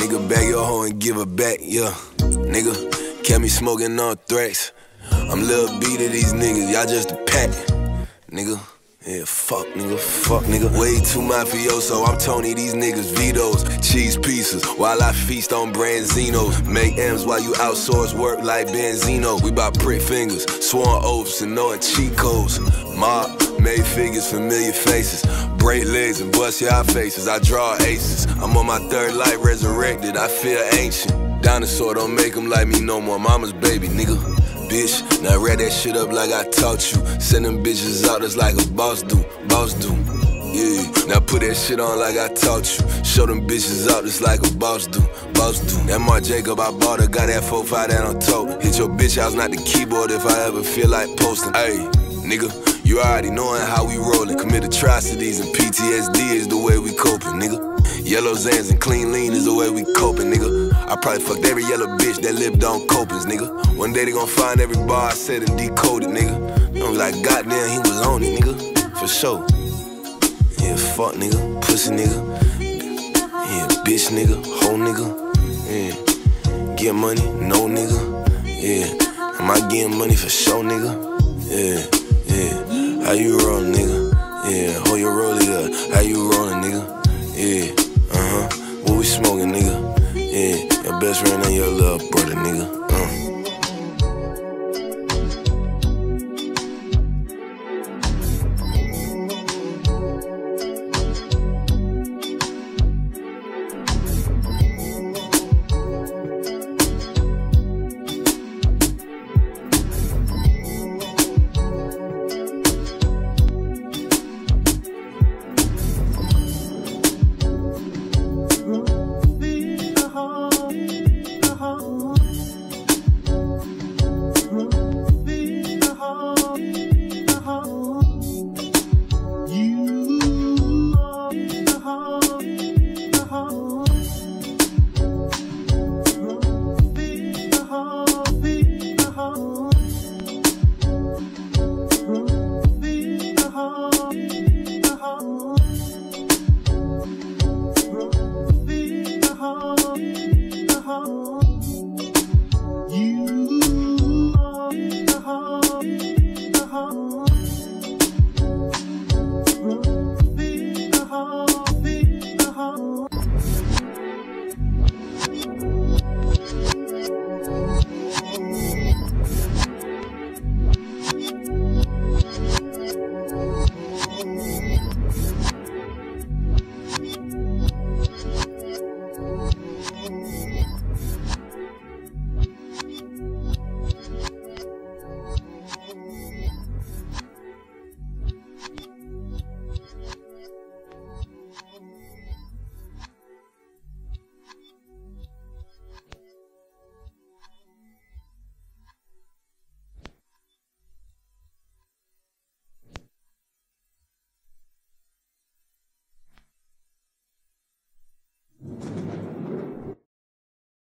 Nigga, bag your hoe and give her back, yeah. Nigga, kept me smoking on threats. I'm Lil B to these niggas, y'all just a pack. Nigga, yeah, fuck nigga. Way too mafioso, I'm Tony, these niggas vetoes. Cheese pieces, while I feast on Branzinos. Make M's while you outsource work like Benzino. We bout prick fingers, sworn oaths and knowing cheat codes. Mob, made figures, familiar faces. Break legs and bust y'all faces, I draw aces. I'm on my third life resurrected, I feel ancient. Dinosaur don't make them like me no more, mama's baby, nigga. Bitch, now read that shit up like I taught you. Send them bitches out just like a boss do, yeah. Now put that shit on like I taught you. Show them bitches out just like a boss do. That Marc Jacob I bought her, got that 4-5 that on top. Hit your bitch house, not the keyboard if I ever feel like posting. Ayy, nigga, you already knowing how we rollin'. Commit atrocities and PTSD is the way we coping, nigga. Yellow Zans and clean lean is the way we coping, nigga. I probably fucked every yellow bitch that lived on Copins, nigga. One day they gon' find every bar I said and decode it, nigga. I'm like, goddamn, he was on it, nigga. For sure. Yeah, fuck, nigga. Pussy, nigga. Yeah, bitch, nigga. Hoe, nigga. Yeah. Get money, no, nigga. Yeah. Am I getting money for sure, nigga? Yeah. How you rollin', nigga? Yeah. Hold your roll it up. How you rollin', nigga? Yeah. What we smoking, nigga? Yeah. Your best friend and your little brother, nigga.